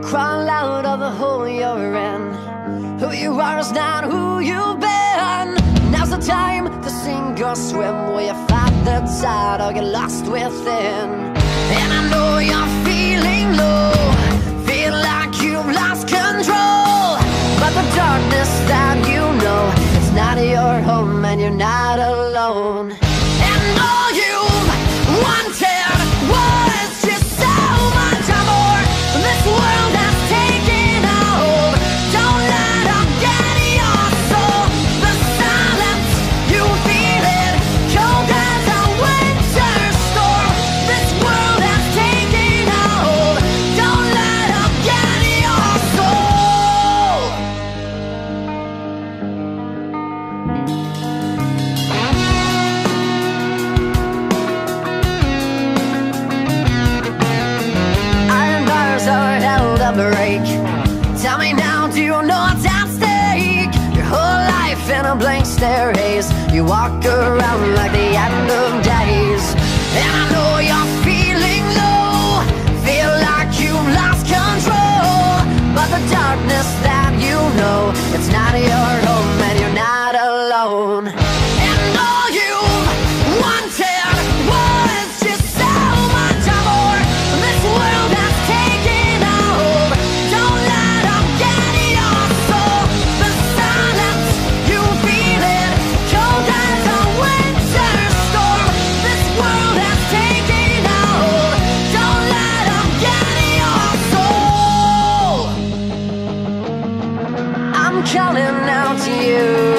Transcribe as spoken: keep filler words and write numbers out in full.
crawl out of the hole you're in. Who you are is not who you've been. Now's the time to sink or swim. Will you fight the tide or get lost within? And I know you're feeling low, feel like you've lost control, but the darkness that you know, it's not your home and you're not alone. And all you've wanted was just so much more. This world has taken a hold. Don't let them get your soul. The silence, you feel it, cold as a winter storm. This world has taken a hold. Don't let them get your soul. Iron bars are held up break. Tell me now, do you know what's at stake? Your whole life in a blank stare haze. You walk around like the end of days. And I know you're feeling low, feel like you've lost control, but the darkness that you know, it's not your home and you're not alone. And all you've wanted was just so much more. This world has taken a hold. Don't let them get your soul. The silence, you feel it, cold as a winter storm. This world has taken a hold. Don't let them get your soul. I'm calling out to you.